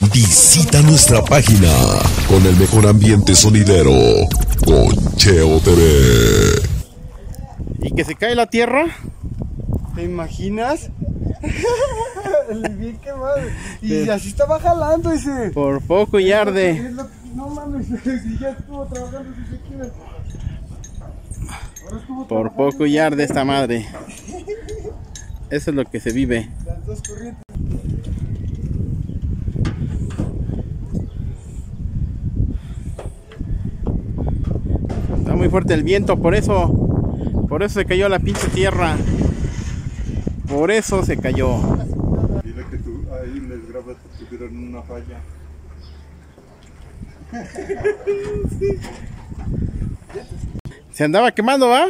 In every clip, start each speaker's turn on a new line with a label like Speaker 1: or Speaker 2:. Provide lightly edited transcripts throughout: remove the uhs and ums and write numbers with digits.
Speaker 1: Visita nuestra página con el mejor ambiente sonidero con Cheo TV.
Speaker 2: ¿Y que se cae la tierra?
Speaker 3: ¿Te imaginas? Bien quemado. Y así estaba jalando ese.
Speaker 2: Por poco y arde.
Speaker 3: No mames, ya estuvo trabajando desde aquí.
Speaker 2: Por poco y arde esta madre. Eso es lo que se vive.
Speaker 3: Las dos corrientes.
Speaker 2: Está muy fuerte el viento, por eso se cayó la pinche tierra. Por eso se cayó.
Speaker 3: Dile que tú ahí les grabas que tuvieron una falla.
Speaker 2: Se andaba quemando, ¿va?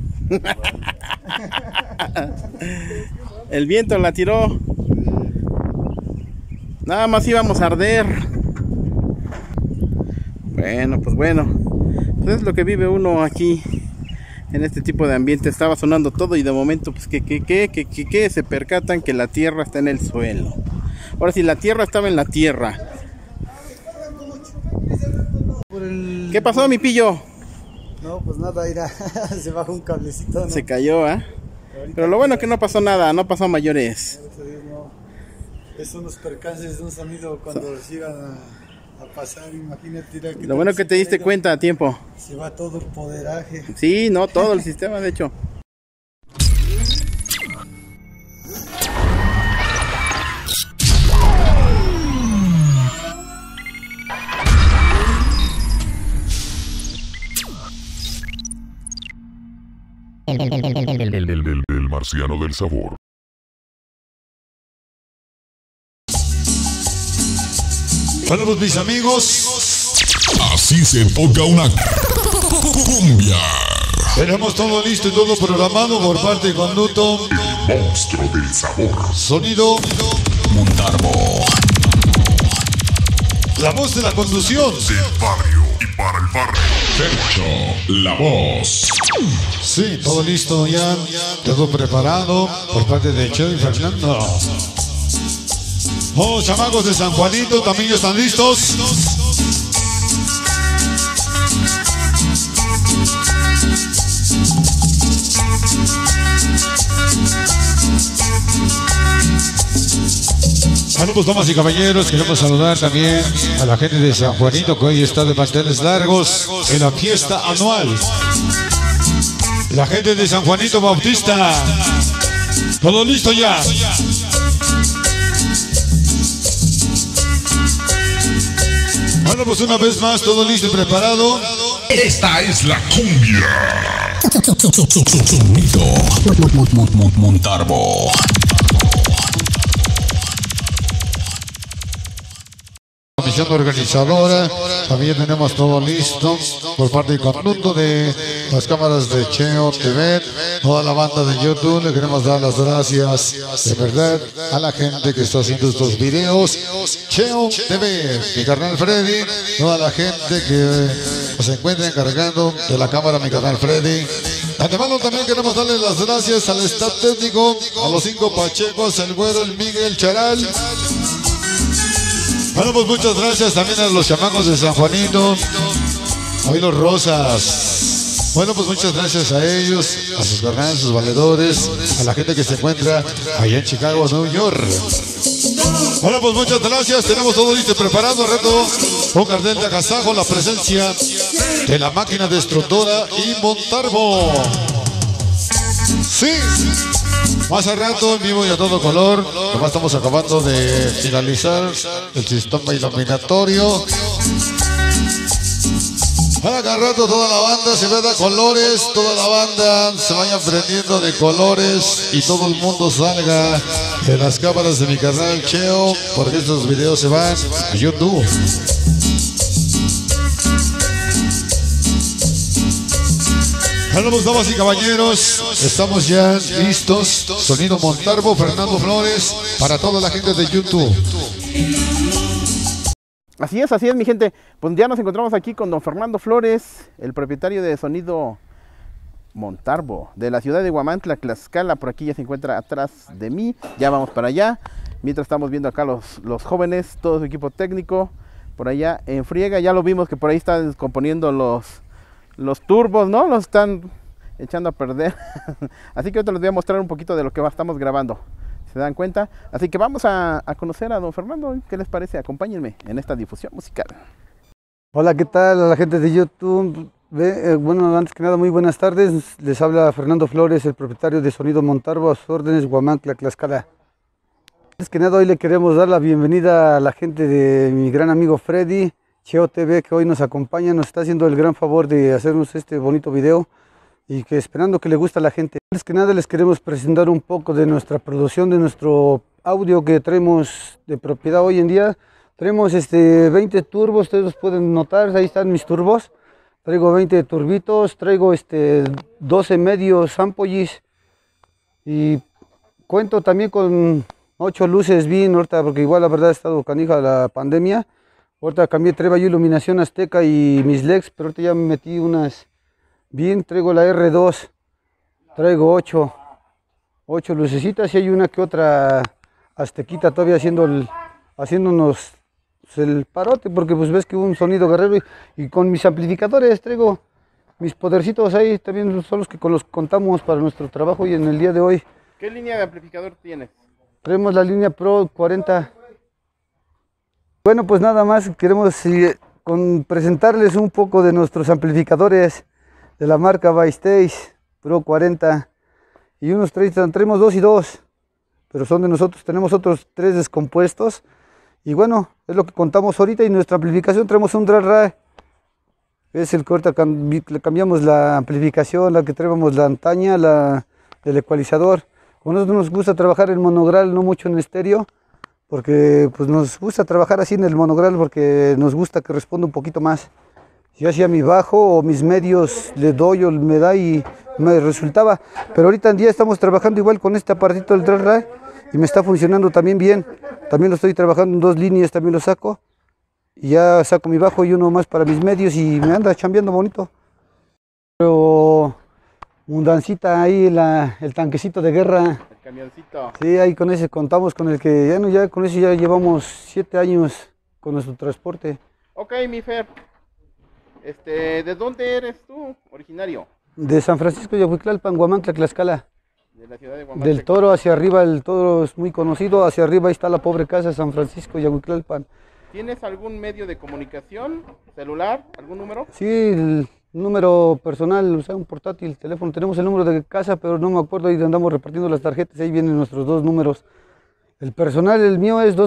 Speaker 2: El viento la tiró. Nada más íbamos a arder. Bueno, pues bueno. Pues es lo que vive uno aquí en este tipo de ambiente. Estaba sonando todo y de momento pues que se percatan que la tierra está en el suelo. Ahora sí, la tierra estaba en la tierra. ¿Qué pasó, mi pillo?
Speaker 3: No, pues nada, irá. Se bajó un cablecito, ¿no?
Speaker 2: Se cayó, ¿eh? Pero lo bueno que no pasó nada, no pasó a mayores.
Speaker 3: No. Es unos percances de un sonido cuando se iban a pasar, imagínate. Que
Speaker 2: lo bueno que te diste cuenta a tiempo.
Speaker 3: Se va todo el poderaje.
Speaker 2: Sí, no, todo el sistema, de hecho.
Speaker 1: El marciano del sabor.
Speaker 4: Bueno, pues mis amigos,
Speaker 1: Así se toca una cumbia.
Speaker 4: tenemos todo listo y todo programado por parte de Conducto.
Speaker 1: El monstruo del sabor.
Speaker 4: Sonido
Speaker 1: Montarbo.
Speaker 4: La voz de la conducción.
Speaker 1: Del barrio y para el barrio. Fercho, la voz.
Speaker 4: Sí, todo listo ya, todo preparado por parte de Cheo y Fernando. Oh, chamacos de San Juanito, también ya están listos. Bueno, pues damas y caballeros, queremos saludar también a la gente de San Juanito que hoy está de manteles largos en la fiesta anual. La gente de San Juanito Bautista. Todo listo ya. Bueno, pues una vez más, todo listo y preparado.
Speaker 1: Esta es la cumbia. Sonido Montarbo.
Speaker 4: Comisión organizadora, también tenemos todo listo por parte del conjunto de las cámaras de Cheo TV, toda la banda de YouTube. Le queremos dar las gracias de verdad a la gente que está haciendo estos videos. Cheo TV, mi carnal Freddy, toda la gente que se encuentra encargando de la cámara, mi carnal Freddy. De antemano también queremos darle las gracias al staff técnico, a los 5 Pachecos, el Güero, el Miguel Charal. Bueno, pues muchas gracias también a los chamacos de San Juanito, hoy los Rosas. Bueno, pues muchas gracias a ellos, a sus carnales, sus valedores, a la gente que se encuentra allá en Chicago, New York. Bueno, pues muchas gracias, tenemos todo listo y preparado, reto, un cartel de agasajo, la presencia de la máquina destructora y Montarbo. Sí. Más al rato en vivo y a todo color. Nomás estamos acabando de finalizar el sistema iluminatorio. Cada rato toda la banda se vea colores, toda la banda se vaya prendiendo de colores y todo el mundo salga de las cámaras de mi canal Cheo, porque estos videos se van a YouTube. Bueno, pues damas y caballeros, estamos ya listos. Sonido Montarbo, Fernando Flores, para toda la gente de YouTube.
Speaker 2: Así es, mi gente. Pues ya nos encontramos aquí con don Fernando Flores, el propietario de Sonido Montarbo, de la ciudad de Huamantla, Tlaxcala. Por aquí ya se encuentra atrás de mí. Ya vamos para allá. Mientras estamos viendo acá los jóvenes, todo su equipo técnico, por allá en friega. Ya lo vimos que por ahí están descomponiendo los turbos, ¿no? Los están echando a perder. Así que ahorita les voy a mostrar un poquito de lo que estamos grabando. ¿Se dan cuenta? Así que vamos a conocer a don Fernando. ¿Qué les parece? Acompáñenme en esta difusión musical.
Speaker 3: Hola, ¿qué tal a la gente de YouTube? Bueno, antes que nada, muy buenas tardes. Les habla Fernando Flores, el propietario de Sonido Montalvo, a sus órdenes, Huamantla, Tlaxcala. Antes que nada, hoy le queremos dar la bienvenida a la gente de mi gran amigo Freddy, Cheo TV, que hoy nos acompaña, nos está haciendo el gran favor de hacernos este bonito video y que esperando que le guste a la gente. Antes que nada, les queremos presentar un poco de nuestra producción, de nuestro audio que traemos de propiedad hoy en día. Traemos 20 turbos, ustedes los pueden notar, ahí están mis turbos. Traigo 20 turbitos, traigo 12 medios ampollis y cuento también con 8 luces BIN ahorita, porque igual la verdad ha estado canija la pandemia. Ahorita cambié, traigo iluminación azteca y mis LEDs, pero ahorita ya me metí unas BIN. Traigo la R2, traigo 8 lucecitas y hay una que otra aztequita todavía haciéndonos el parote, porque pues ves que hubo un sonido guerrero y con mis amplificadores traigo mis podercitos ahí, también son los que con los contamos para nuestro trabajo y en el día de hoy.
Speaker 2: ¿Qué línea de amplificador tienes?
Speaker 3: Traemos la línea Pro 40. Bueno, pues nada más queremos presentarles un poco de nuestros amplificadores de la marca Backstage Pro 40 y unos 30, traemos 2 y 2, pero son de nosotros, tenemos otros 3 descompuestos. Y bueno, es lo que contamos ahorita. Y nuestra amplificación traemos un DRAC, es el que ahorita le cambiamos la amplificación, la que traemos la antaña, el ecualizador. A nosotros nos gusta trabajar en monogral, no mucho en estéreo, porque pues nos gusta trabajar así en el monogral, porque nos gusta que responda un poquito más. Yo hacía mi bajo o mis medios, le doy o me da y me resultaba. Pero ahorita en día estamos trabajando igual con este aparatito del DRAC y me está funcionando también bien. También lo estoy trabajando en 2 líneas, también lo saco. Y ya saco mi bajo y uno más para mis medios y me anda chambeando bonito. Pero mundancita ahí, el tanquecito de guerra.
Speaker 2: El camioncito.
Speaker 3: Sí, ahí con ese contamos, con el que ya con ese ya llevamos 7 años con nuestro transporte.
Speaker 2: Ok, mi Fer. ¿De dónde eres tú, originario?
Speaker 3: De San Francisco, Yahuiclalpan, Huamantla, Tlaxcala.
Speaker 2: De la ciudad de Huamantla.
Speaker 3: Del Toro hacia arriba, el Toro es muy conocido, hacia arriba ahí está la pobre casa de San Francisco, Yahuiclalpan.
Speaker 2: ¿Tienes algún medio de comunicación, celular, algún número?
Speaker 3: Sí, el número personal, o sea, un portátil, teléfono. Tenemos el número de casa, pero no me acuerdo, ahí andamos repartiendo las tarjetas, ahí vienen nuestros 2 números. El personal, el mío es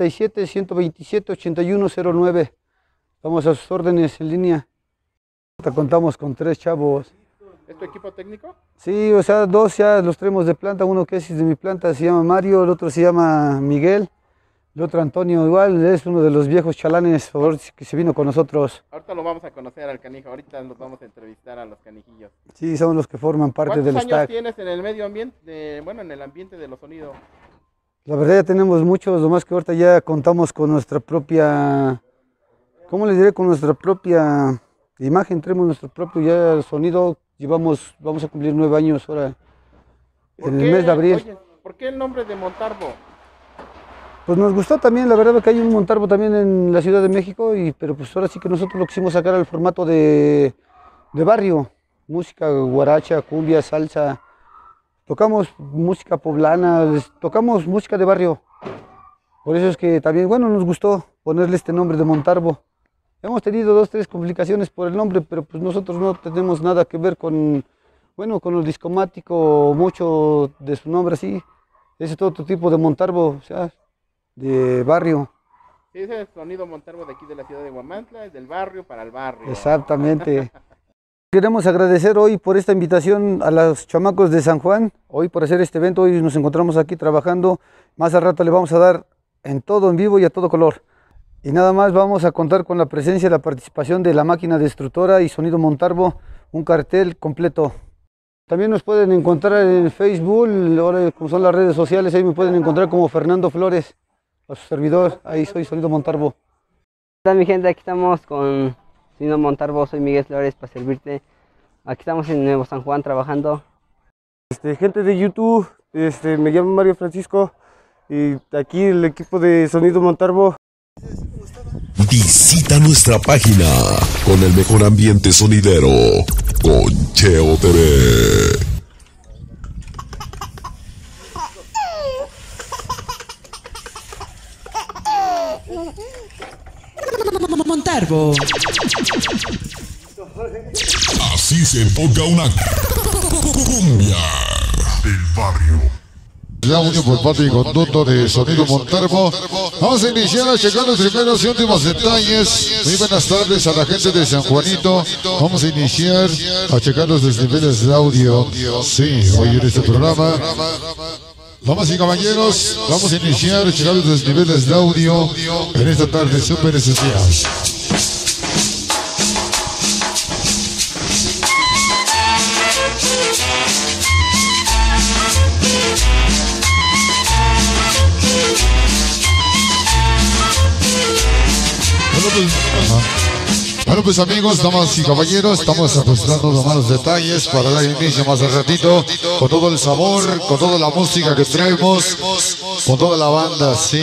Speaker 3: 247-127-8109. Estamos a sus órdenes en línea. Contamos con 3 chavos.
Speaker 2: ¿Es tu equipo técnico?
Speaker 3: Sí, o sea, 2 ya los traemos de planta. Uno que es de mi planta se llama Mario, el otro se llama Miguel, el otro Antonio, igual es uno de los viejos chalanes que se vino con nosotros.
Speaker 2: Ahorita lo vamos a conocer al canijo, ahorita nos vamos a entrevistar a los canijillos.
Speaker 3: Sí, son los que forman parte del stack.
Speaker 2: ¿Cuántos años tienes en el medio ambiente, en el ambiente de los sonidos?
Speaker 3: La verdad ya tenemos muchos, lo más que ahorita ya contamos con nuestra propia, ¿cómo les diré? Con nuestra propia imagen, tenemos nuestro propio ya sonido. Vamos a cumplir 9 años ahora, en el mes de abril.
Speaker 2: Oye, ¿por qué el nombre de Montalvo?
Speaker 3: Pues nos gustó también, la verdad que hay un Montalvo también en la Ciudad de México, pero pues ahora sí que nosotros lo quisimos sacar al formato de barrio. Música guaracha, cumbia, salsa, tocamos música poblana, tocamos música de barrio. Por eso es que también, bueno, nos gustó ponerle este nombre de Montalvo. Hemos tenido 2 o 3 complicaciones por el nombre, pero pues nosotros no tenemos nada que ver con el discomático, mucho de su nombre así. Ese es otro tipo de Montalvo, o sea, de barrio.
Speaker 2: Sí, ese es el sonido Montalvo de aquí de la ciudad de Huamantla, es del barrio para el barrio.
Speaker 3: Exactamente. Queremos agradecer hoy por esta invitación a los chamacos de San Juan, hoy por hacer este evento. Hoy nos encontramos aquí trabajando, más al rato le vamos a dar en todo en vivo y a todo color. Y nada más vamos a contar con la presencia y la participación de la máquina destructora y Sonido Montalvo, un cartel completo. También nos pueden encontrar en Facebook, ahora como son las redes sociales, ahí me pueden encontrar como Fernando Flores, a su servidor, ahí soy Sonido Montalvo.
Speaker 5: Hola mi gente, aquí estamos con Sonido Montalvo, soy Miguel Flores para servirte. Aquí estamos en Nuevo San Juan trabajando.
Speaker 6: Gente de YouTube, me llamo Mario Francisco.
Speaker 3: Y aquí el equipo de Sonido Montalvo.
Speaker 1: Visita nuestra página con el mejor ambiente sonidero con Cheo TV.
Speaker 6: Montalvo.
Speaker 1: Así se toca una cumbia del barrio.
Speaker 4: Audio por parte y conducto de Sonido Montalvo. Vamos a iniciar a checar los primeros y últimos detalles. Muy buenas tardes a la gente de San Juanito. Vamos a iniciar a checar los desniveles de audio. Sí, hoy en este programa. Damas y caballeros, vamos a iniciar a checar los desniveles de audio en esta tarde súper especial. Bueno pues amigos, damas y caballeros, estamos ajustando los malos detalles para dar inicio más al ratito con todo el sabor, con toda la música que traemos, con toda la banda, sí.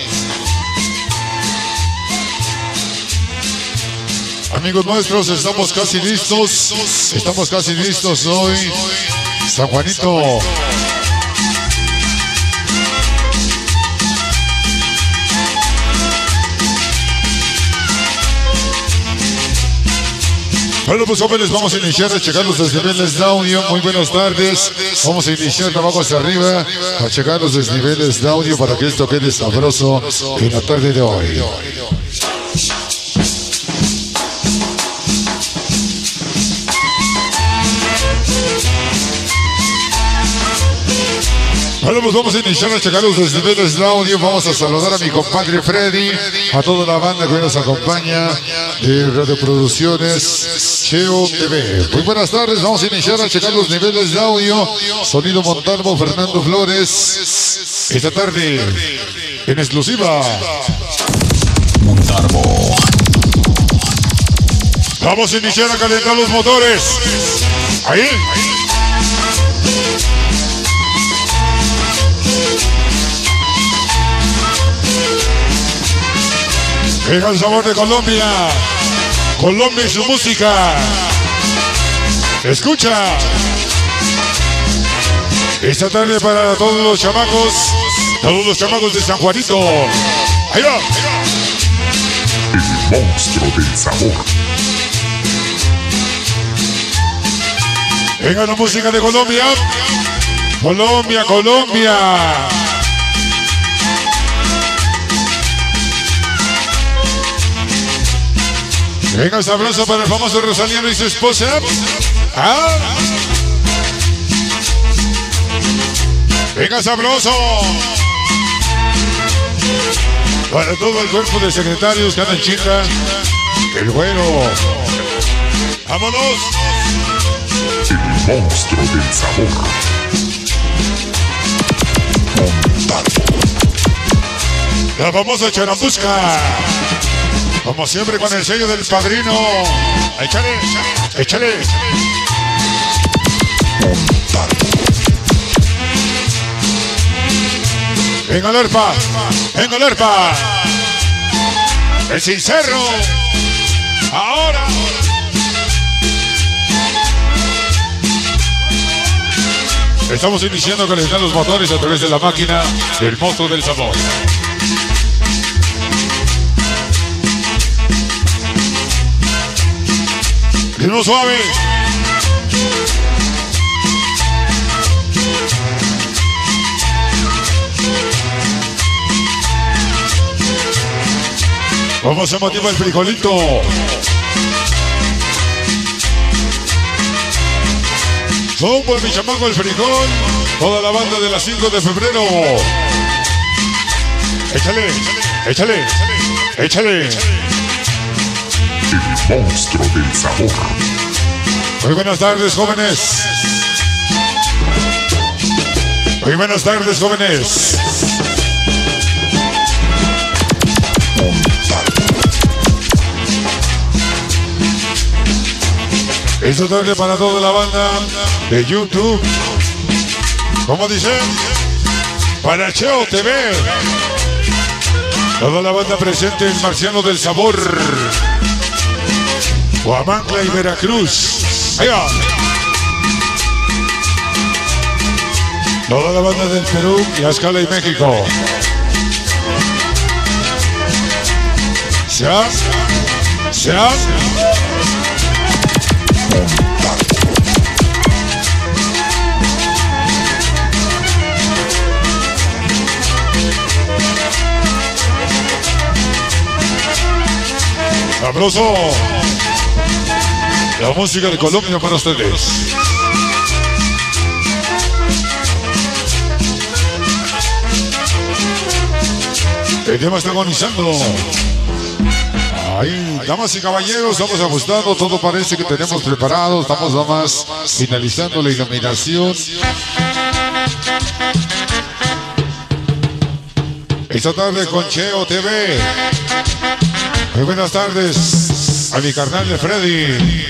Speaker 4: Amigos nuestros, estamos casi listos hoy, San Juanito. Bueno pues jóvenes, vamos a iniciar a checar los desniveles de audio. Muy buenas tardes, vamos a iniciar de abajo hacia arriba a checar los desniveles de audio para que esto quede sabroso en la tarde de hoy. Bueno, pues vamos a iniciar a checar los desniveles de audio. Vamos a saludar a mi compadre Freddy, a toda la banda que hoy nos acompaña de Radio Producciones Cheo TV. Muy buenas tardes, vamos a iniciar a checar los niveles de audio. Sonido Montalvo, Fernando Flores. Esta tarde, en exclusiva.
Speaker 1: Montalvo.
Speaker 4: Vamos a iniciar a calentar los motores. Ahí. Venga el sabor de Colombia. Colombia y su música. Escucha. Esta tarde para todos los chamacos de San Juanito. Ahí va.
Speaker 1: El monstruo del sabor.
Speaker 4: Venga la música de Colombia. Colombia, Colombia. Venga el sabroso para el famoso Rosaliano y su esposa. ¿Ah? Venga sabroso. Para todo el cuerpo de secretarios que andan chinga. El güero. ¡Vámonos!
Speaker 1: El monstruo del sabor. Montalvo.
Speaker 4: La famosa Charambusca. Como siempre con el sello del padrino. Échale, échale. Venga el arpa, venga el arpa. El sincero. Ahora. Estamos iniciando a calentar los motores a través de la máquina del monstruo del sabor. Ritmo suave. ¿Cómo se motiva el frijolito? Zumba, mi chamaco el frijol. Toda la banda de las 5 de febrero. Échale, échale, échale.
Speaker 1: El monstruo del sabor.
Speaker 4: Muy buenas tardes, jóvenes. Muy buenas tardes, jóvenes. Esta tarde para toda la banda de YouTube. ¿Cómo dice? para Cheo TV. Toda la banda presente en Marciano del Sabor, Huamantla y Veracruz. Ahí va. Toda la banda del Perú, Tlaxcala y México. Sean. Sabroso. La música de Colombia para ustedes. El tema está agonizando. Ahí, damas y caballeros, estamos ajustando. Todo parece que tenemos preparado. Estamos nada más finalizando la iluminación. Esta tarde con Cheo TV. Muy buenas tardes a mi carnal de Freddy.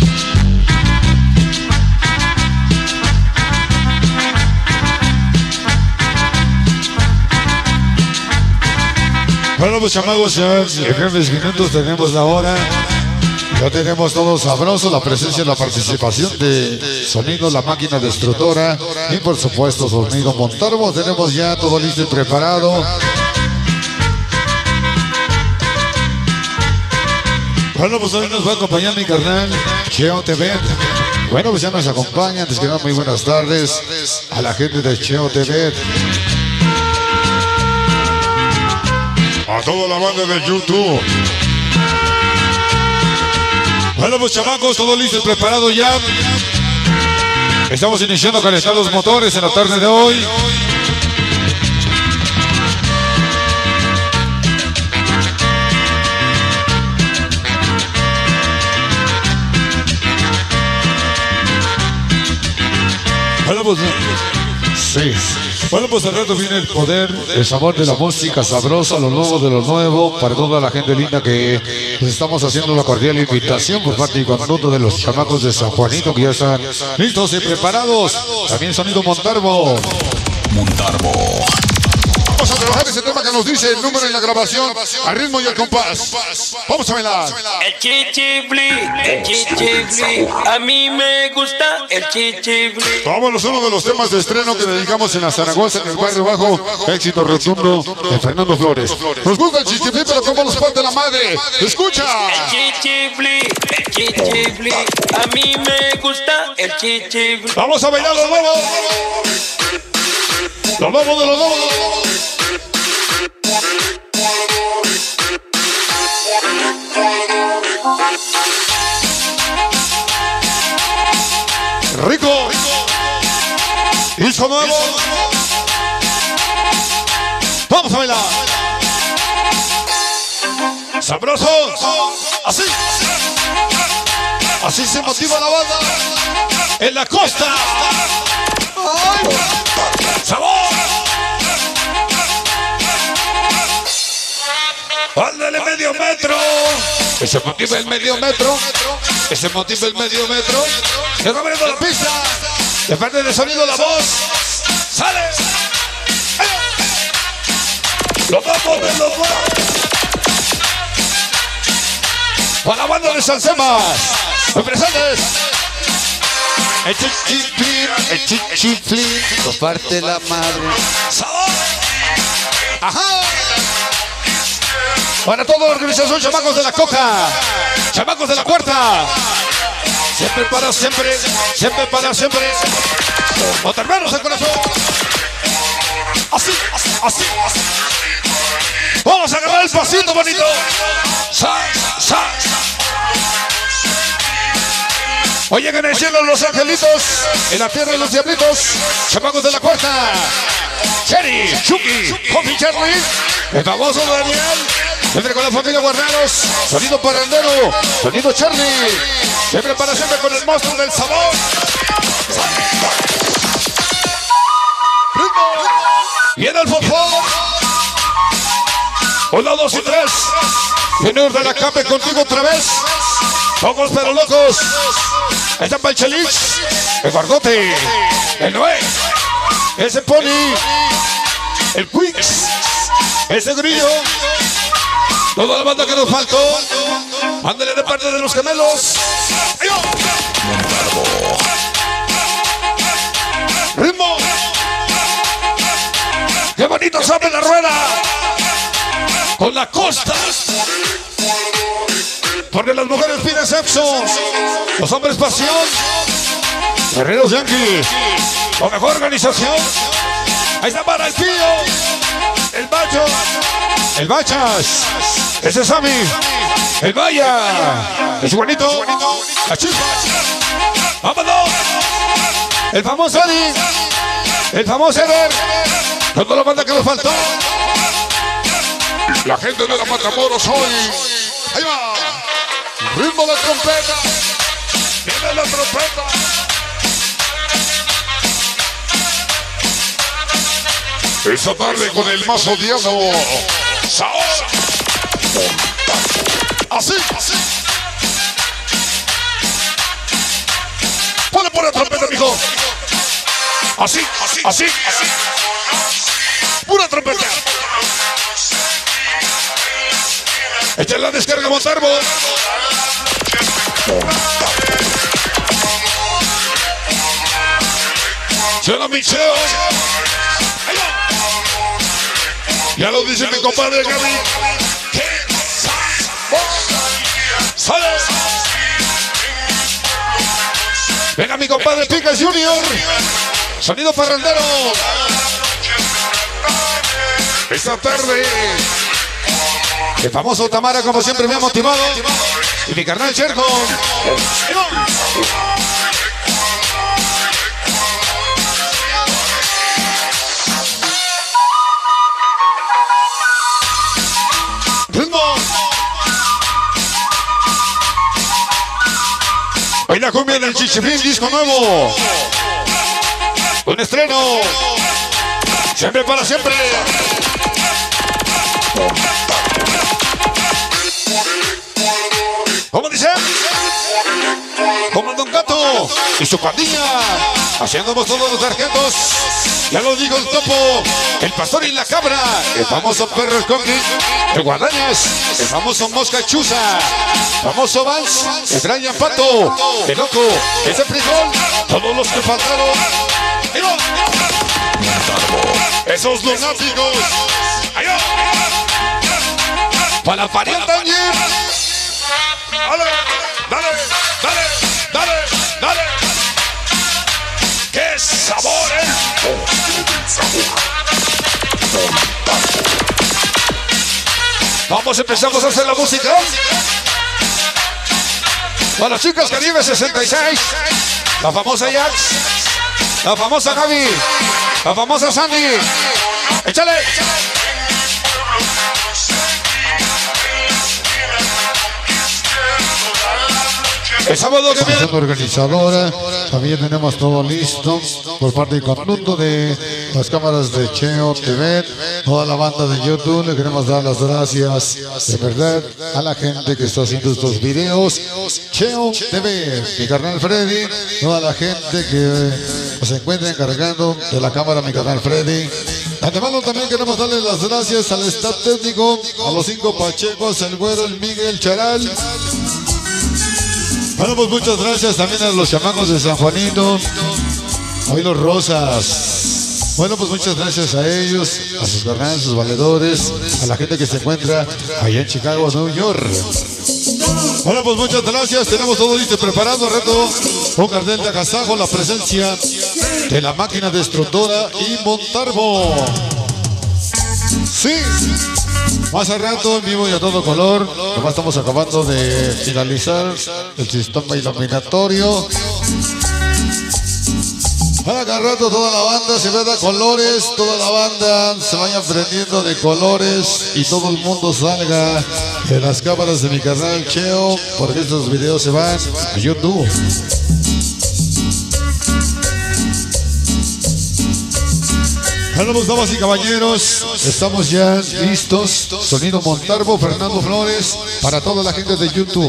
Speaker 4: Bueno, pues chamagos, ya en breves minutos tenemos la hora. Ya tenemos todo sabroso, la presencia y la participación de Sonido, la máquina destructora. Y por supuesto, Sonido Montarbo. Tenemos ya todo listo y preparado. Bueno, pues hoy nos va a acompañar mi carnal Cheo TV. Bueno, pues ya nos acompaña. Antes que nada, muy buenas tardes a la gente de Cheo TV. A toda la banda de YouTube. Bueno, pues chamacos, todo listo y preparado ya. Estamos iniciando a calentar los motores en la tarde de hoy. Bueno, pues sí. Bueno, pues al rato viene el poder, el sabor de la música sabrosa, lo nuevo de lo nuevo, para toda la gente linda que les estamos haciendo una cordial invitación por parte y conjunto de los chamacos de San Juanito que ya están listos y preparados. También Sonido Montarbo. Vamos a trabajar ese tema que nos dice el número y la grabación, al ritmo y al compás. Vamos a bailar.
Speaker 7: El chichifli, a mí me gusta el chichifli.
Speaker 4: Vámonos, uno de los temas de estreno que dedicamos en la Zaragoza, en el barrio bajo, éxito rotundo de Fernando Flores. Nos gusta el chichifli, pero como nos parte la madre. ¡Escucha!
Speaker 7: El chichifli, a mí me gusta el chichifli.
Speaker 4: Vamos a bailar lo nuevo. Lo nuevo de lo nuevo. Rico. Disco nuevo. Vamos a bailar. Sabroso. Así. Así se motiva la banda. En la costa. ¡Ay! ¡Sabor! ¡Ándale medio metro! Que se motive el medio metro. Que se motive el medio metro. Se va abriendo la pista. Depende del sonido la voz. ¡Sale! ¡Lo vamos de los dos! Para la banda de Salsemas. Muy presentes. El chichifli, nos parte la madre. ¡Sabor! ¡Ajá! Para toda la organización, chamacos de la Coca, chamacos de la Cuarta. Siempre para siempre, siempre para siempre. Montarberos el corazón. Así, así, así, así. Vamos a agarrar el pasito bonito. Sa, sa. Oye, en el cielo los angelitos, en la tierra los diablitos, chamacos de la Cuarta, Cherry, Chucky, Coffee Charlie, el famoso Daniel, siempre con la familia Guarneros, sonido parrandero, sonido Charlie, siempre para siempre con el monstruo del sabor. Viene el fofón. 1, 2 y 3. Viene de la Cape contigo otra vez. Pocos pero locos. Ahí está el Chelich, el Gordote, el Noé, ese Pony, el Quicks, ese grillo, toda la banda que nos faltó. Ándale de parte de los gemelos. ¡Ay, oh! Ritmo. ¡Qué bonito sabe la rueda! Con la costa. Porque las mujeres piden sexo, los hombres pasión. Guerreros Yankee, con mejor organización. Ahí está para el Pío, el Bacho, el Bachas, ese es Sammy, el Vaya, el Juanito, la Chispa, vámonos, el famoso Eddie, el famoso Eder, toda la banda que nos faltó. La gente de la Matamoros hoy. Ahí va. Ritmo de trompeta. Viene la trompeta. Esta tarde con el más odiado Saúl. Así. Ponle por la trompeta, mijo. Así. Pura trompeta. Echa la descarga, Montalvo. Suena Micheo. Ya lo dice mi compadre Gaby. ¡Sale! Venga mi compadre Picas Junior. Sonido parrandero. Esta tarde el famoso Tamara, como siempre, me ha motivado. Y mi carnal Cherco. ¡Ritmo! Hoy la cumbia del Chichifín, disco nuevo. Un estreno. Siempre para siempre. ¿Cómo dice? Como el Don Gato y su pandilla, haciéndonos todos los sargentos. Ya lo dijo el Topo, el Pastor y la Cabra, el famoso Perro Escondido, el Guadañas, el famoso Mosca Chuza, famoso Vance, el Brian Pato, el Loco, ese Frijol, todos los que faltaron. Esos lunáticos. Para la parienta también. Dale. ¡Qué sabor, Vamos, empezamos a hacer la música. Para las chicas Caribe 66. La famosa Jax. La famosa Gaby. La famosa Sandy. ¡Échale! El sábado que viene. Organizadora, también tenemos todo listo por parte del conjunto de las cámaras de Cheo TV, toda la banda de YouTube. Le queremos dar las gracias de verdad a la gente que está haciendo estos videos. Cheo TV, mi carnal Freddy, toda la gente que se encuentra encargando de la cámara, mi carnal Freddy. Antemano también queremos darle las gracias al staff técnico, a los 5 Pachecos, el Güero, el Miguel, el Charal. Bueno, pues muchas gracias también a los chamacos de San Juanito, hoy los Rosas. Bueno, pues muchas gracias a ellos, a sus carnales, sus valedores, a la gente que se encuentra allá en Chicago, New York. Bueno, pues muchas gracias, tenemos todo listo preparado, reto, un cartel de agasajo, la presencia de la máquina destructora y Montalvo. Sí. Más al rato, en vivo y a todo color. Nomás estamos acabando de finalizar el sistema iluminatorio. Para cada rato toda la banda se vea colores, toda la banda se vaya prendiendo de colores y todo el mundo salga de las cámaras de mi canal Cheo, porque estos videos se van a YouTube. Bueno, pues, damas y caballeros, estamos ya listos. Sonido Montalvo, Fernando Flores, para toda la gente de YouTube.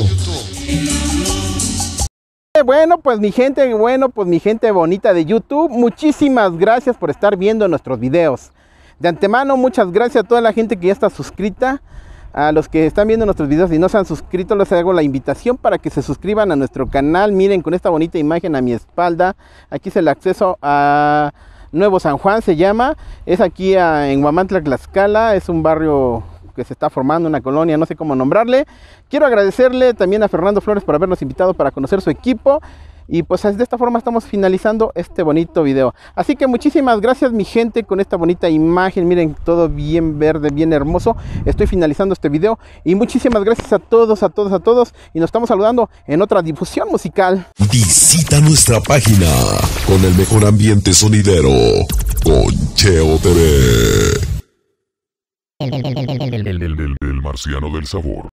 Speaker 2: Bueno, pues mi gente bonita de YouTube, muchísimas gracias por estar viendo nuestros videos. De antemano, muchas gracias a toda la gente que ya está suscrita. A los que están viendo nuestros videos y no se han suscrito, les hago la invitación para que se suscriban a nuestro canal. Miren, con esta bonita imagen a mi espalda, aquí es el acceso a Nuevo San Juan, se llama. Es aquí en Huamantla, Tlaxcala, es un barrio que se está formando, una colonia, no sé cómo nombrarle. Quiero agradecerle también a Fernando Flores por habernos invitado para conocer su equipo. Y pues de esta forma estamos finalizando este bonito video. Así que muchísimas gracias mi gente con esta bonita imagen. Miren, todo bien verde, bien hermoso. Estoy finalizando este video. Y muchísimas gracias a todos, a todos, a todos. Y nos estamos saludando en otra difusión musical.
Speaker 1: Visita nuestra página con el mejor ambiente sonidero con Cheo TV.
Speaker 8: El marciano del sabor.